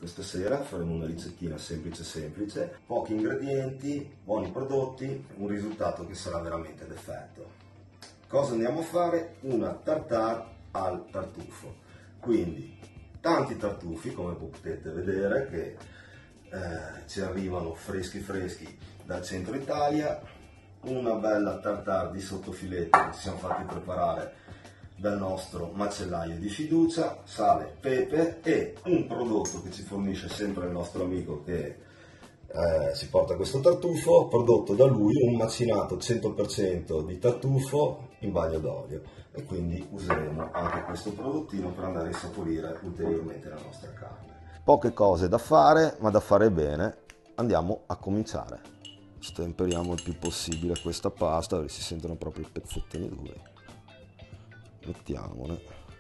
questa sera faremo una ricettina semplice, pochi ingredienti, buoni prodotti, un risultato che sarà veramente d'effetto. Cosa andiamo a fare? Una tartare al tartufo. Quindi tanti tartufi, come potete vedere, che ci arrivano freschi dal centro Italia, una bella tartare di sottofiletto che ci siamo fatti preparare dal nostro macellaio di fiducia, sale, pepe e un prodotto che ci fornisce sempre il nostro amico che si porta questo tartufo, prodotto da lui, un macinato 100% di tartufo in bagno d'olio, e quindi useremo anche questo prodottino per andare a insaporire ulteriormente la nostra carne. Poche cose da fare, ma da fare bene. Andiamo a cominciare. Stemperiamo il più possibile questa pasta, perché si sentono proprio i pezzettini duri. Mettiamone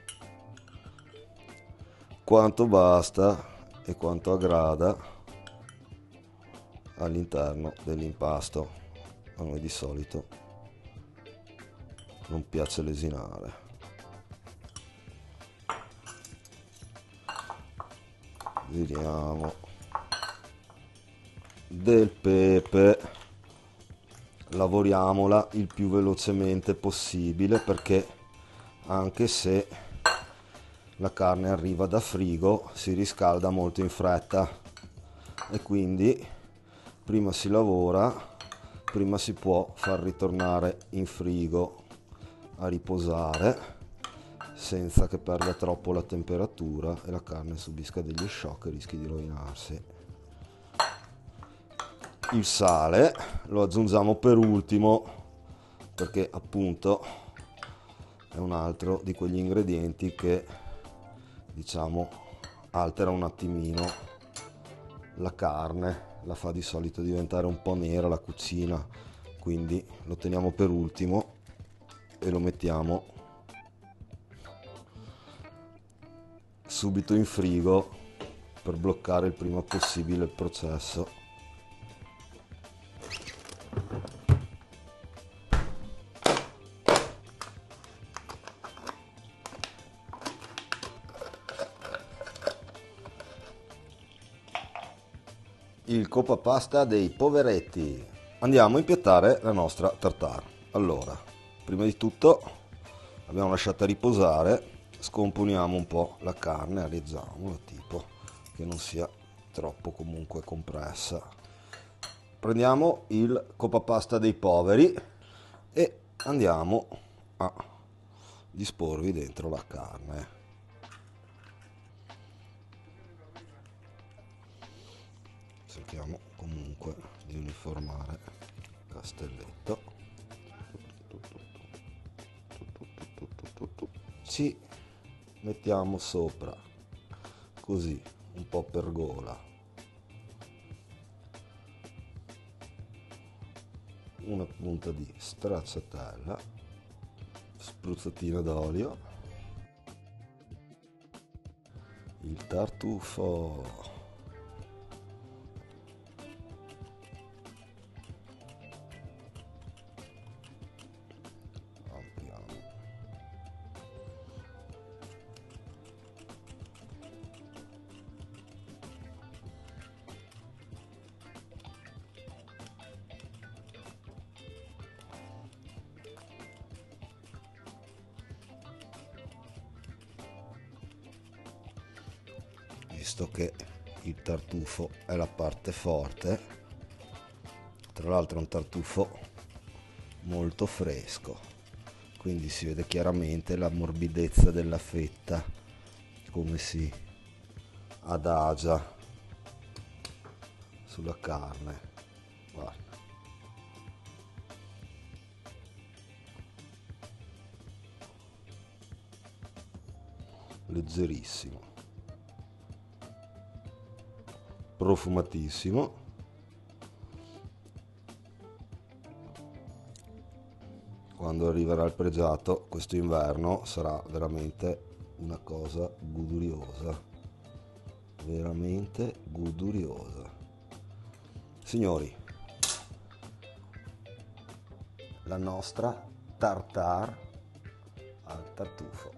quanto basta e quanto aggrada all'interno dell'impasto. A noi di solito non piace lesinare. Giriamo del pepe, lavoriamola il più velocemente possibile, perché anche se la carne arriva da frigo si riscalda molto in fretta, e quindi prima si lavora, prima si può far ritornare in frigo a riposare senza che perda troppo la temperatura e la carne subisca degli shock e rischi di rovinarsi. Il sale lo aggiungiamo per ultimo, perché appunto è un altro di quegli ingredienti che, diciamo, altera un attimino la carne, la fa di solito diventare un po' nera la cucina, quindi lo teniamo per ultimo e lo mettiamo subito in frigo per bloccare il prima possibile il processo. Il copapasta dei poveretti. Andiamo a impiattare la nostra tartare. Allora, prima di tutto l'abbiamo lasciata riposare, scomponiamo un po' la carne, areggiamola tipo che non sia troppo comunque compressa. Prendiamo il copapasta dei poveri e andiamo a disporvi dentro la carne. Cerchiamo comunque di uniformare il castelletto. Ci mettiamo sopra così un po' per gola una punta di stracciatella, spruzzatina d'olio, il tartufo, visto che il tartufo è la parte forte. Tra l'altro è un tartufo molto fresco, quindi si vede chiaramente la morbidezza della fetta, come si adagia sulla carne. Guarda. Leggerissimo, profumatissimo. Quando arriverà il pregiato questo inverno sarà veramente una cosa goduriosa, veramente goduriosa. Signori, la nostra tartare al tartufo.